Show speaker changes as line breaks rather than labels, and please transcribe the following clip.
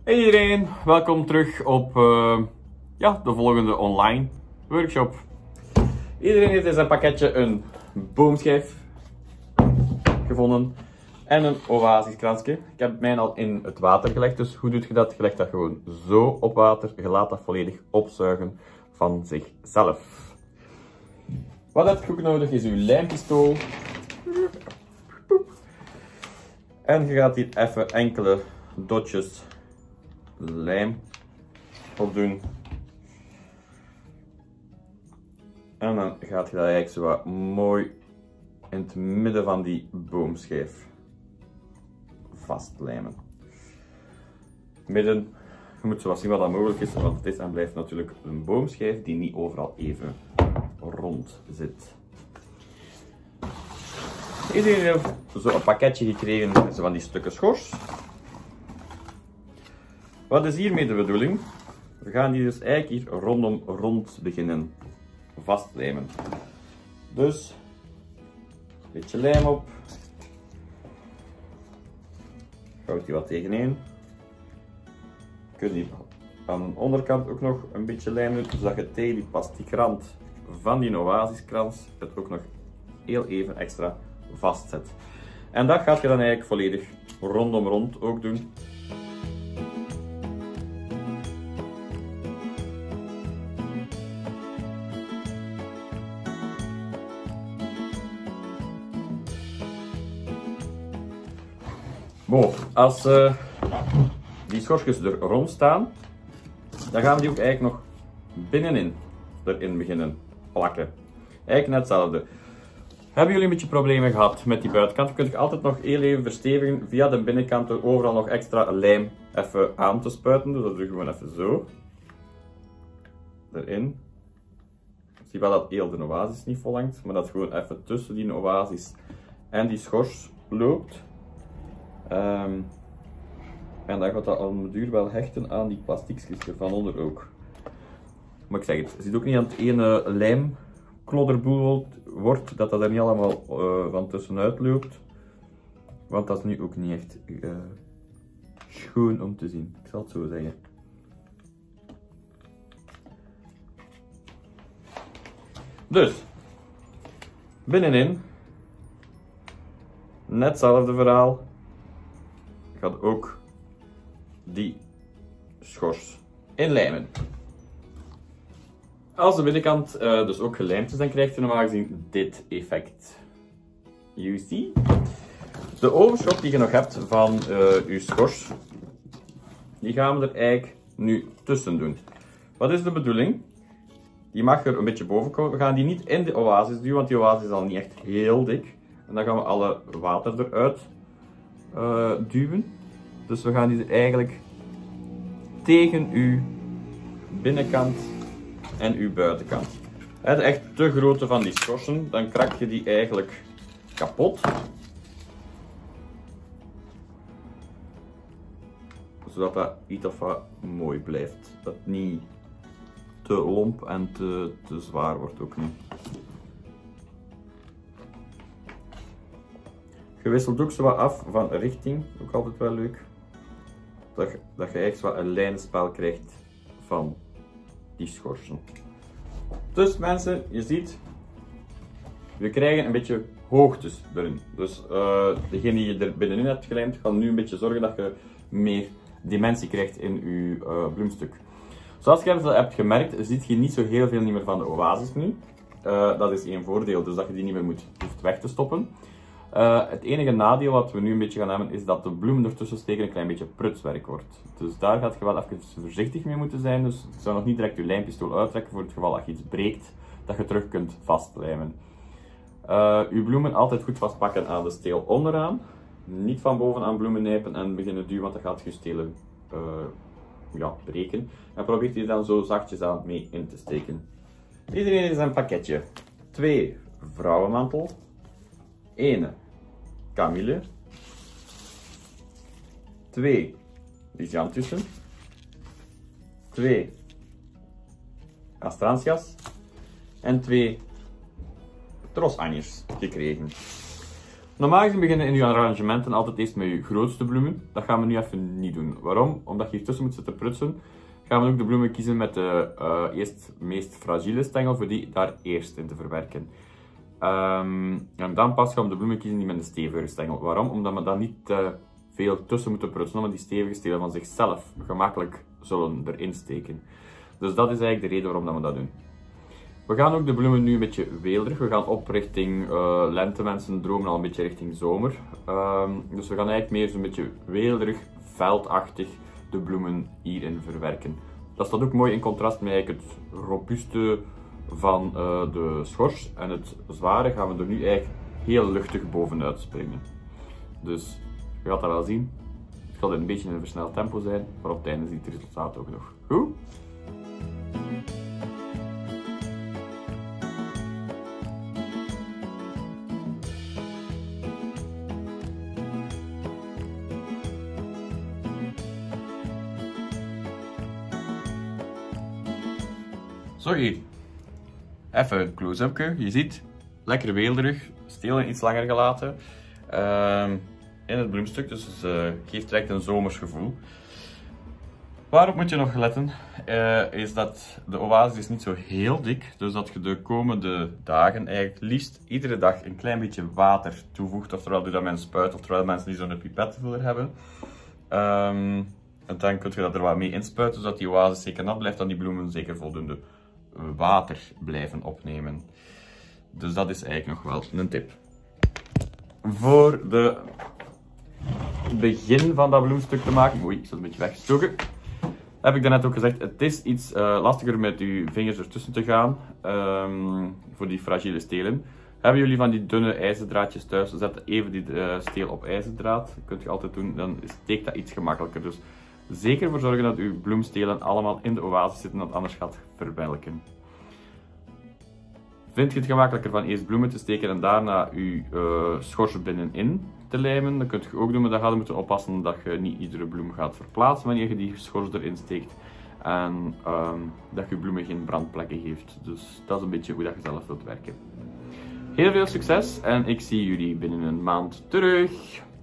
Hey iedereen, welkom terug op de volgende online workshop. Iedereen heeft in zijn pakketje een boomschijf gevonden en een oasiskransje. Ik heb mijn al in het water gelegd, dus hoe doe je dat? Je legt dat gewoon zo op water, je laat dat volledig opzuigen van zichzelf. Wat heb je ook nodig is uw lijmpistool. En je gaat hier even enkele dotjes lijm op doen. En dan gaat je dat eigenlijk zo wat mooi in het midden van die boomschijf vastlijmen. Midden, je moet zo wat zien wat dat mogelijk is, want het is en blijft natuurlijk een boomschijf die niet overal even rond zit. Iedereen heeft zo een pakketje gekregen met zo van die stukken schors. Wat is hiermee de bedoeling? We gaan die dus eigenlijk hier rond beginnen vastlijmen. Dus een beetje lijm op. Houd die wat tegeneen. Kun je aan de onderkant ook nog een beetje lijm doen, zodat je tegen die plastiekrand van die oasiskrans het ook nog heel even extra vastzet. En dat gaat je dan eigenlijk volledig rond ook doen. Bon, als die schorstjes er rond staan, dan gaan we die ook eigenlijk nog binnenin erin beginnen plakken. Eigenlijk net hetzelfde. Hebben jullie een beetje problemen gehad met die buitenkant? Dan kun je altijd nog heel even verstevigen via de binnenkant er overal nog extra lijm even aan te spuiten. Dus dat doe je gewoon even zo. Erin. Zie wel dat heel de oasis niet volhangt, maar dat gewoon even tussen die oasis en die schors loopt. En dan gaat dat al een duur wel hechten aan die plastiekjes van onder ook. Maar ik zeg het, je ziet ook niet aan het ene lijmklodderboel wordt dat er niet allemaal van tussenuit loopt. Want dat is nu ook niet echt schoon om te zien, ik zal het zo zeggen. Dus, binnenin, net hetzelfde verhaal. Gaat ook die schors inlijmen. Als de binnenkant dus ook gelijmd is, dan krijg je normaal gezien dit effect. You see? De overschot die je nog hebt van je schors, die gaan we er eigenlijk nu tussen doen. Wat is de bedoeling? Die mag er een beetje boven komen. We gaan die niet in de oasis duwen, want die oasis is al niet echt heel dik. En dan gaan we alle water eruit duwen. Dus we gaan die er eigenlijk tegen uw binnenkant en uw buitenkant. Het echt te grote van die schorsen, dan krak je die eigenlijk kapot. Zodat dat iets of wat mooi blijft. Dat het niet te lomp en te zwaar wordt ook niet. Je wisselt ook zo wat af van richting, ook altijd wel leuk. Dat je eigenlijk zo wat een lijnenspel krijgt van die schorsen. Dus mensen, je ziet, we krijgen een beetje hoogtes erin. Dus degene die je er binnenin hebt gelijmd, gaat nu een beetje zorgen dat je meer dimensie krijgt in je bloemstuk. Zoals je hebt gemerkt, ziet je niet zo heel veel meer van de oasis nu. Dat is één voordeel, dus dat je die niet meer hoeft weg te stoppen. Het enige nadeel wat we nu een beetje gaan hebben, is dat de bloemen ertussen steken een klein beetje prutswerk wordt. Dus daar gaat je wel even voorzichtig mee moeten zijn. Dus ik zou nog niet direct je lijmpistool uittrekken voor het geval dat je iets breekt, dat je terug kunt vastlijmen. Je bloemen altijd goed vastpakken aan de steel onderaan. Niet van bovenaan bloemen nijpen en beginnen duwen, want dat gaat je stelen breken. En probeer die dan zo zachtjes aan mee in te steken. Iedereen heeft een pakketje. 2 vrouwenmantel. 1 kamille, 2 lisiantussen, 2 astrantias en 2 trosanjers gekregen. Normaal gezien beginnen in je arrangementen altijd eerst met je grootste bloemen. Dat gaan we nu even niet doen. Waarom? Omdat je hier tussen moet zitten prutsen. Gaan we ook de bloemen kiezen met de meest fragiele stengel, voor die daar eerst in te verwerken. En dan pas gaan we de bloemen kiezen die met een stevige stengel. Waarom? Omdat we dan niet te veel tussen moeten prutsen, omdat die stevige stelen van zichzelf gemakkelijk zullen erin steken. Dus dat is eigenlijk de reden waarom we dat doen. We gaan ook de bloemen nu een beetje weelderig. We gaan op richting lente. Mensen dromen al een beetje richting zomer. Dus we gaan eigenlijk meer zo'n beetje weelderig, veldachtig de bloemen hierin verwerken. Dat staat ook mooi in contrast met eigenlijk het robuuste van de schors. En het zware gaan we er nu eigenlijk heel luchtig bovenuit springen. Dus je gaat dat wel zien. Het gaat een beetje in een versneld tempo zijn, maar op het einde ziet het resultaat ook nog goed. Zo hier. Even een close-upje. Je ziet, lekker weelderig, stelen iets langer gelaten in het bloemstuk, dus het geeft direct een zomers gevoel. Waarop moet je nog letten, is dat de oase is niet zo heel dik, dus dat je de komende dagen eigenlijk liefst iedere dag een klein beetje water toevoegt, oftewel doe dat met een spuit, oftewel mensen die zo'n pipettenvuller hebben. En dan kun je dat er wat mee inspuiten, zodat die oase zeker nat blijft en die bloemen zeker voldoende water blijven opnemen. Dus dat is eigenlijk nog wel een tip. Voor de begin van dat bloemstuk te maken, oei, ik zat een beetje weggestoken, heb ik daarnet ook gezegd, het is iets lastiger met uw vingers ertussen te gaan, voor die fragiele stelen. Hebben jullie van die dunne ijzerdraadjes thuis, zet even die steel op ijzerdraad, dat kunt je altijd doen, dan steekt dat iets gemakkelijker. Dus zeker voor zorgen dat uw bloemstelen allemaal in de oase zitten, want anders gaat het verwelken. Vind je het gemakkelijker van eerst bloemen te steken en daarna uw schors binnenin te lijmen, dan kun je ook doen, maar dan ga je moeten oppassen dat je niet iedere bloem gaat verplaatsen wanneer je die schors erin steekt. En dat je bloemen geen brandplekken heeft. Dus dat is een beetje hoe dat je zelf wilt werken. Heel veel succes en ik zie jullie binnen een maand terug.